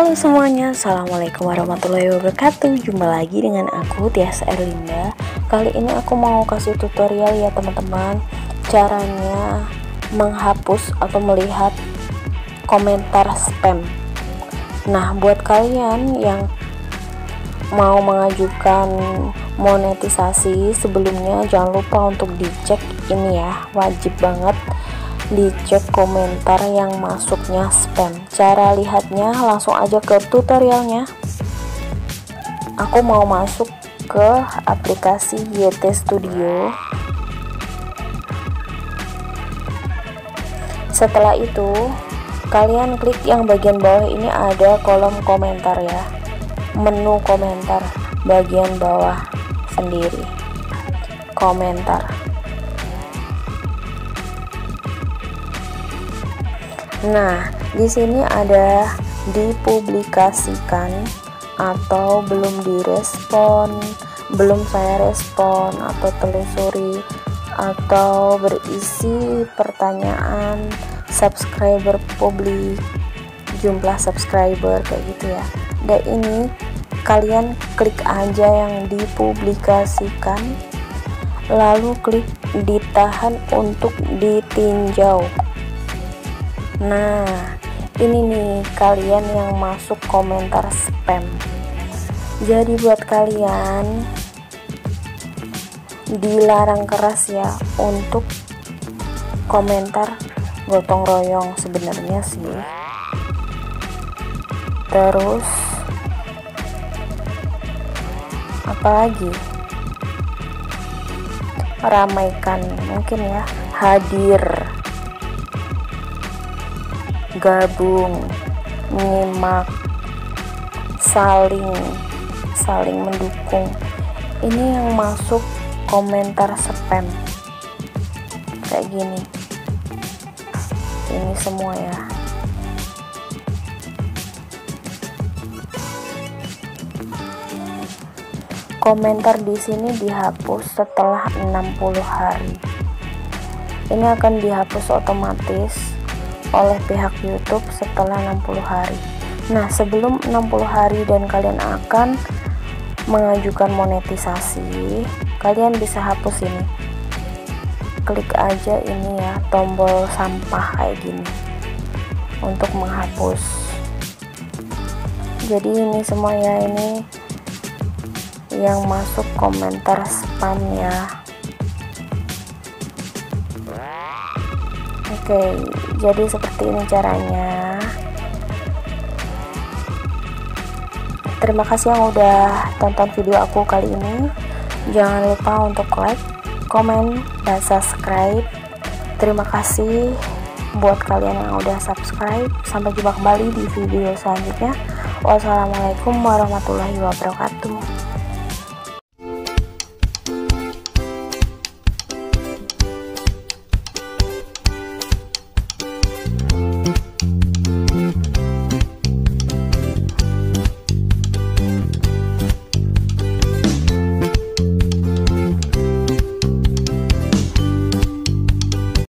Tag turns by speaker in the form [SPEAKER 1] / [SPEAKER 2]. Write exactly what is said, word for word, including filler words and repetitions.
[SPEAKER 1] Halo semuanya, assalamualaikum warahmatullahi wabarakatuh. Jumpa lagi dengan aku Tias Erlinda. Kali ini aku mau kasih tutorial ya teman-teman, caranya menghapus atau melihat komentar spam. Nah, buat kalian yang mau mengajukan monetisasi, sebelumnya jangan lupa untuk dicek ini ya, wajib banget dicek komentar yang masuknya spam. Cara lihatnya langsung aja ke tutorialnya. Aku mau masuk ke aplikasi Y T Studio. Setelah itu kalian klik yang bagian bawah ini, ada kolom komentar ya, menu komentar bagian bawah sendiri, komentar. Nah, di sini ada dipublikasikan atau belum direspon, belum saya respon, atau telusuri, atau berisi pertanyaan, subscriber publik, jumlah subscriber, kayak gitu ya. Dan ini kalian klik aja yang dipublikasikan, lalu klik ditahan untuk ditinjau. Nah, ini nih kalian yang masuk komentar spam. Jadi buat kalian dilarang keras ya untuk komentar gotong royong sebenarnya sih. Terus apalagi, ramaikan mungkin ya, hadir, gabung, nyimak, saling saling mendukung. Ini yang masuk komentar spam kayak gini. Ini semua ya. Komentar di sini dihapus setelah enam puluh hari. Ini akan dihapus otomatis oleh pihak YouTube setelah enam puluh hari. Nah, sebelum enam puluh hari dan kalian akan mengajukan monetisasi, kalian bisa hapus ini. Klik aja ini ya, tombol sampah kayak gini untuk menghapus. Jadi ini semua ya, ini yang masuk komentar spam ya. Oke, jadi seperti ini caranya. Terima kasih yang udah tonton video aku kali ini. Jangan lupa untuk like, komen, dan subscribe. Terima kasih buat kalian yang udah subscribe. Sampai jumpa kembali di video selanjutnya. Wassalamualaikum warahmatullahi wabarakatuh.